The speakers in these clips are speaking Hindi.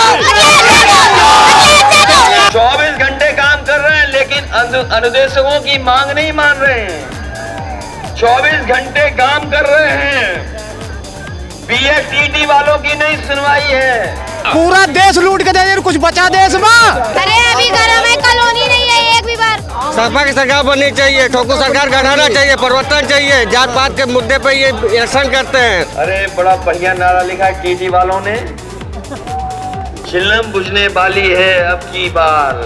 24 घंटे काम कर रहे हैं लेकिन अनुदेशकों की मांग नहीं मान रहे हैं। 24 घंटे काम कर रहे हैं, बीएफटीटी वालों की नहीं सुनवाई है। पूरा देश लूट के दे, कुछ बचा देश में। अरे अभी घरों में कॉलोनी नहीं है एक भी बार। सपा की सरकार बननी चाहिए, ठोको सरकार गढ़ाना चाहिए, परिवर्तन चाहिए। जात पात के मुद्दे पे ये एक्शन करते हैं। अरे बड़ा बढ़िया नारा लिखा है टीटी वालों ने, चिलम बुझने वाली है अब की बार।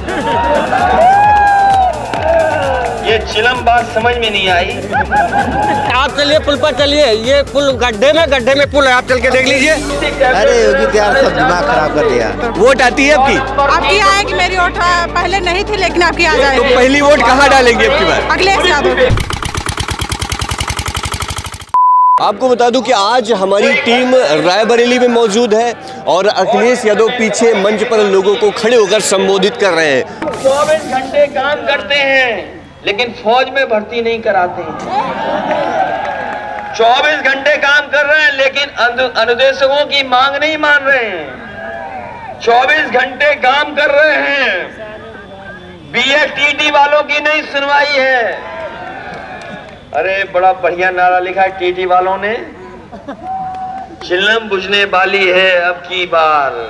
ये चिलम बात समझ में नहीं आई। आप चलिए पुल पर चलिए, ये पुल गड्ढे में पुल है, आप चल के देख लीजिए। अरे योगी त्यार सब दिमाग खराब कर दिया। वोट आती है आपकी आएगी, मेरी वोट पहले नहीं थी लेकिन आपकी आ जाएगी। तो पहली वोट कहाँ डालेंगे आपकी बार? अखिलेश यादव। आपको बता दूं कि आज हमारी टीम रायबरेली में मौजूद है और अखिलेश यादव पीछे मंच पर लोगों को खड़े होकर संबोधित कर रहे हैं। 24 घंटे काम करते हैं लेकिन फौज में भर्ती नहीं कराते हैं। 24 घंटे काम कर रहे हैं लेकिन अनुदेशकों की मांग नहीं मान रहे हैं। 24 घंटे काम कर रहे हैं, बीएफटीटी वालों की नहीं सुनवाई है। अरे बड़ा बढ़िया नारा लिखा है टीटी वालों ने, चिलम बुझने वाली है अब की बार।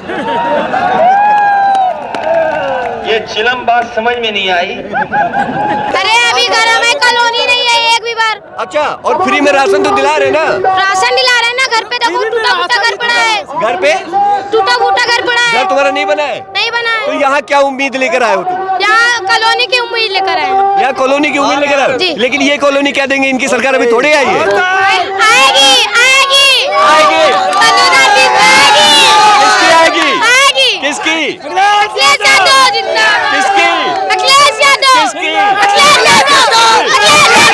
ये चिलम बात समझ में नहीं आई। अरे अभी घरों में कॉलोनी नहीं है एक भी बार। अच्छा, और फ्री में राशन तो दिला रहे ना? राशन दिला रहे ना, घर पे देखो टूटा फूटा घर पड़ा है। घर पे टूटा फूटा घर पड़ा है। घर तुम्हारा नहीं बना है? नहीं बना है। तो यहाँ क्या उम्मीद लेकर आए हो तुम? यहाँ कॉलोनी की उम्मीद लेकर आए। यहाँ कॉलोनी की उम्मीद लेकर आए हो? लेकिन ये कॉलोनी क्या देंगे? इनकी सरकार अभी थोड़े आई है। आएगी आएगी आएगी। किसकी आएगी? आएगी। किसकी? अखिलेश यादव जिंदाबाद। किसकी? अखिलेश यादव। किसकी? अखिलेश यादव।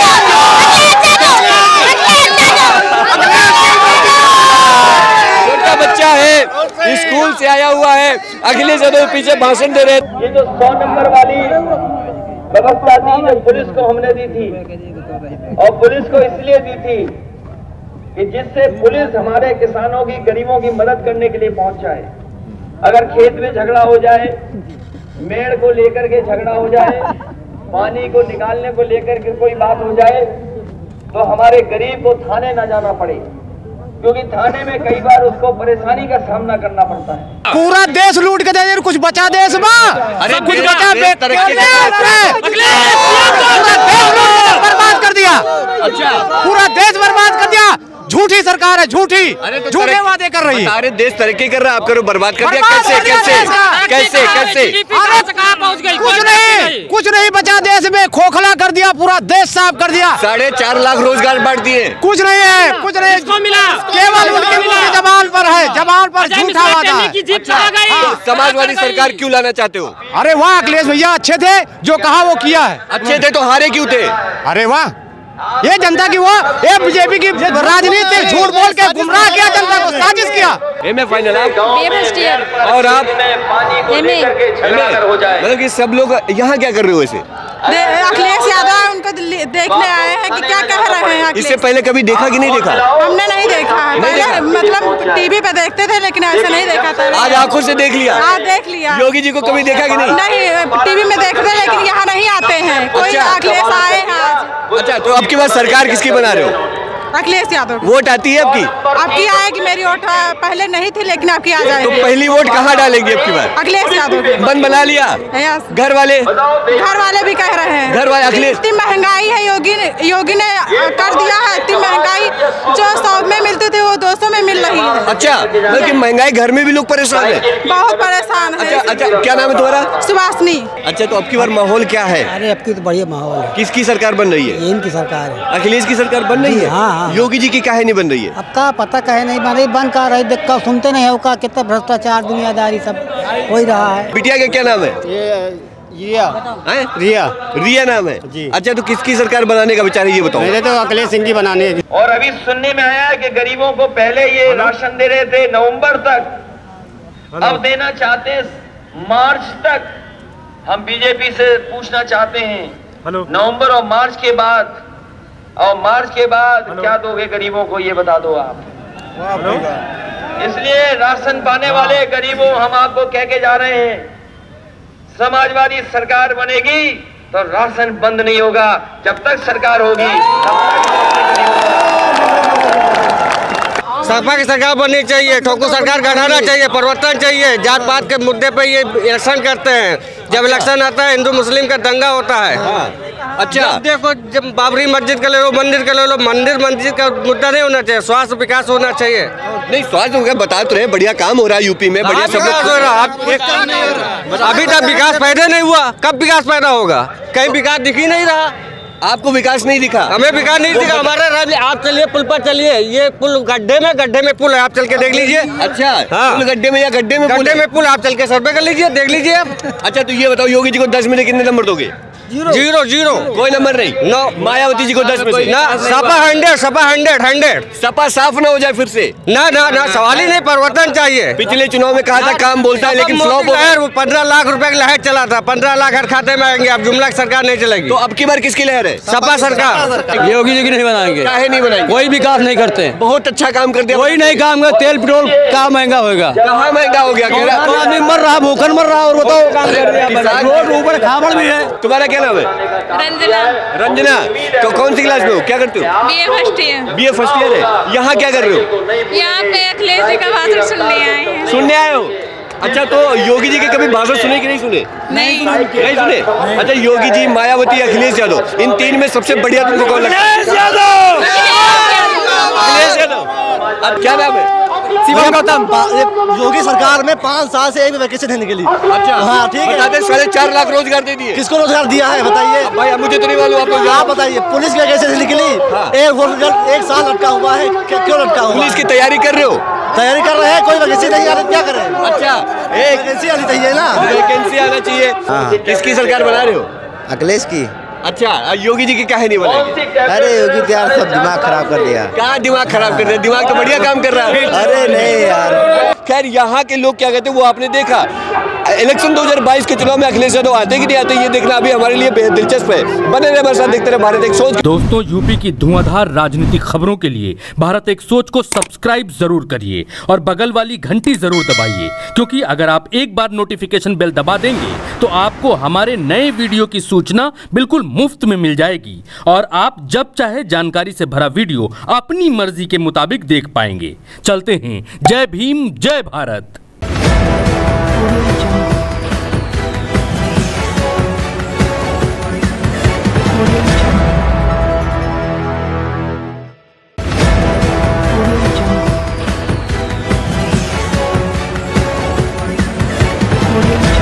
छोटा बच्चा है, स्कूल से आया हुआ है, अखिलेश यादव पीछे भाषण दे रहे हैं। ये जो 100 नंबर वाली व्यवस्था थी जो पुलिस को हमने दी थी, और पुलिस को इसलिए दी थी कि जिससे पुलिस हमारे किसानों की, गरीबों की मदद करने के लिए पहुंच जाए। अगर खेत में झगड़ा हो जाए, मेड़ को लेकर के झगड़ा हो जाए, पानी को निकालने को लेकर के कोई बात हो जाए, तो हमारे गरीब को थाने न जाना पड़े, क्योंकि थाने में कई बार उसको परेशानी का सामना करना पड़ता है। पूरा देश लूट के दे, कुछ बचा देश में। अरे कुछ बचा, बर्बाद कर दिया। अच्छा, पूरा देश बर्बाद कर दिया। झूठी सरकार है, झूठी, तो झूठे वादे कर रही है। अरे देश तरक्की कर रहा है, आप करो बर्बाद कर दिया। कैसे कैसे कैसे कैसे? कुछ नहीं बचा देश में, खोखला कर दिया, पूरा देश साफ कर दिया। 4.5 लाख रोजगार बांट दिए। कुछ नहीं है, कुछ नहीं, केवल उनके जबान पर है, जबान पर झूठा वादा है। समाजवादी सरकार क्यों लाना चाहते हो? अरे वाह, अखिलेश भैया अच्छे थे, जो कहा वो किया है। अच्छे थे तो हारे क्यों थे? अरे वाह, ये जनता की वो, ये बीजेपी की राजनीति, झूठ बोल के गुमराह किया जनता को, साजिश किया। एमए फाइनल आप? और आप? मतलब कि सब लोग यहाँ क्या कर रहे हो ऐसे? अखिलेश यादव उनको देखने आए हैं कि क्या कह रहे हैं। इससे पहले कभी देखा कि नहीं देखा? हमने नहीं देखा है, पहले मतलब टीवी पे देखते थे लेकिन ऐसे नहीं देखा था। आज आंखों से देख लिया? हाँ देख लिया। योगी जी को कभी देखा कि नहीं? नहीं, टीवी में देखते लेकिन यहाँ नहीं आते हैं। कोई अखिलेश आए हैं आज। अच्छा, तो अब की बार सरकार किसकी बना रहे हो? अखिलेश यादव। वोट आती है आपकी? आपकी आएगी, मेरी वोट पहले नहीं थी लेकिन आपकी आ जाएगी। तो पहली वोट कहाँ डालेंगे आपकी बार? अखिलेश यादव। मन बना लिया? घर वाले भी कह रहे हैं। घर वाले अखिलेश, इतनी महंगाई है, योगी ने कर दिया है। इतनी महंगाई जो 100 में मिलती थी वो 200 में मिल रही है। अच्छा, लेकिन महंगाई घर में भी लोग परेशान है। बहुत परेशान है। अच्छा, क्या नाम है तुम्हारा? सुभाषनी। अच्छा, तो अब की बार माहौल क्या है? अरे अब की तो बढ़िया माहौल है। किसकी सरकार बन रही है? इनकी सरकार है। अखिलेश की सरकार बन रही है? हाँ। योगी जी की काहे नहीं बन रही है? अब का पता कहे नहीं बन रही, बन का रही, देख का सुनते नहीं हो का, कितना भ्रष्टाचार, दुनियादारी सब हो ही रहा है। बिटिया का क्या नाम है? रिया नाम है जी। अच्छा, तो किसकी सरकार बनाने का विचार है ये बताओ? मेरे तो अखिलेश सिंह की बनाने है। और अभी सुनने में आया है कि गरीबों को पहले ये राशन दे रहे थे नवंबर तक, अब देना चाहते हैं मार्च तक। हम बीजेपी से पूछना चाहते हैं, नवंबर और मार्च के बाद, और मार्च के बाद क्या दोगे गरीबों को, ये बता दो आप। इसलिए राशन पाने वाले गरीबों, हम आपको कह के जा रहे हैं, समाजवादी सरकार बनेगी तो राशन बंद नहीं होगा। जब तक सरकार होगी सपा की सरकार बननी चाहिए, ठोको सरकार गढ़ाना चाहिए, परिवर्तन चाहिए। जात पात के मुद्दे पे ये इलेक्शन करते हैं, जब इलेक्शन आता है हिंदू मुस्लिम का दंगा होता है। अच्छा देखो, जब बाबरी मस्जिद का ले लो, मंदिर का ले लो, मंदिर मस्जिद का मुद्दा नहीं होना चाहिए, स्वास्थ्य विकास होना चाहिए। नहीं, स्वास्थ्य विकास बता तो रहे, बढ़िया काम हो रहा है यूपी में, बढ़िया सब लोग हो रहा है। अभी तक विकास पैदा नहीं हुआ, कब विकास पैदा होगा? कहीं विकास दिख ही नहीं रहा। आपको विकास नहीं दिखा? हमें विकास नहीं दिखा। हमारे राज्य, आप चलिए पुल पर चलिए, ये पुल गड्ढे में पुल है, आप चल के देख लीजिए। अच्छा हाँ, पुल गड्ढे में या गड्ढे में पुल, आप चल के सर्वे कर लीजिए, देख लीजिए आप। अच्छा तो ये बताओ, योगी जी को 10 में से कितने नंबर दोगे? 0 कोई नंबर नहीं? नो। मायावती जी को 10 में से? ना, सपा 100। सपा साफ ना हो जाए फिर से? ना, सवाल ही नहीं, परिवर्तन चाहिए। पिछले चुनाव में कहा था काम बोलता है, लेकिन फ्लॉप हो गया। 15 लाख रुपए की लहर चला था, 15 लाख हर खाते में आएंगे, अब जुमला सरकार नहीं चलेगी। तो अब की बार किसकी लहर है? सपा सरकार। योगी जी की नहीं बनाएंगे। काहे नहीं बनाएंगे? कोई विकास नहीं करते, बहुत अच्छा काम कर दिया। कोई नहीं काम कर, तेल पेट्रोल कहाँ महंगा होगा? कहाँ महंगा हो गया? आदमी मर रहा, भूखन मर रहा। और बताओ, रोड ऊपर खाबड़ भी है। तुम्हारा क्या नाम है? रंजना। तो कौन सी क्लास में हो, क्या करते हो? BA first year. BA first year है। यहाँ क्या कर रहे हो? यहाँ पे अखिलेश जी का भाषण सुनने आए हैं। सुनने आए हो? अच्छा तो योगी जी के कभी भाषण सुने कि नहीं सुने? नहीं सुने। अच्छा योगी जी, मायावती, अखिलेश यादव, इन तीन में सबसे बढ़िया तुमको कौन लगता है? अखिलेश यादव। अब क्या नाम है? योगी सरकार में 5 साल से एक भी वैकेंसी नहीं निकली। अच्छा हाँ ठीक है। बताते 4.5 लाख रोजगार दे दिए। किसको रोजगार दिया है बताइए भाई? मुझे तो नहीं मालूम, आप बताइए। पुलिस की वैकेंसी नहीं निकली, एक साल लटका हुआ है। क्यों लटका हुआ? पुलिस की तैयारी कर रहे हो? तैयारी कर रहे हैं, कोई वैकेंसी नहीं आ रही, क्या करें? अच्छा, एक वैकेंसी आनी चाहिए ना। वैकेंसी आना चाहिए। किसकी सरकार बना रहे हो? अखिलेश की। अच्छा, योगी जी की काहे नहीं बनाएंगे? अरे योगी यार सब दिमाग खराब कर दिया। क्या दिमाग खराब कर दिया? दिमाग तो बढ़िया काम कर रहा है। अरे नहीं यार। खैर यहाँ के लोग क्या कहते हैं वो आपने देखा। इलेक्शन 2022 के चुनाव में अखिलेश यादव आते कि नहीं आते, ये देखना अभी हमारे लिए बेहद दिलचस्प है। बने रहे हमारे साथ, देखते रहे भारत एक सोच। दोस्तों, यूपी की धुआंधार राजनीतिक खबरों के लिए भारत एक सोच को सब्सक्राइब जरूर करिए और बगल वाली घंटी जरूर दबाइए, क्योंकि अगर आप एक बार नोटिफिकेशन बेल दबा देंगे तो आपको हमारे नए वीडियो की सूचना बिल्कुल मुफ्त में मिल जाएगी और आप जब चाहे जानकारी से भरा वीडियो अपनी मर्जी के मुताबिक देख पाएंगे। चलते हैं। जय भीम, जय भारत। Audio